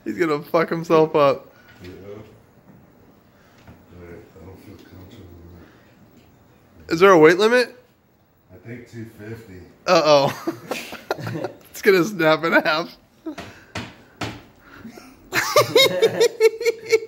He's gonna fuck himself up. Yeah. But I don't feel comfortable with Is there a weight limit? it. I think 250. Uh-oh. It's gonna snap in half.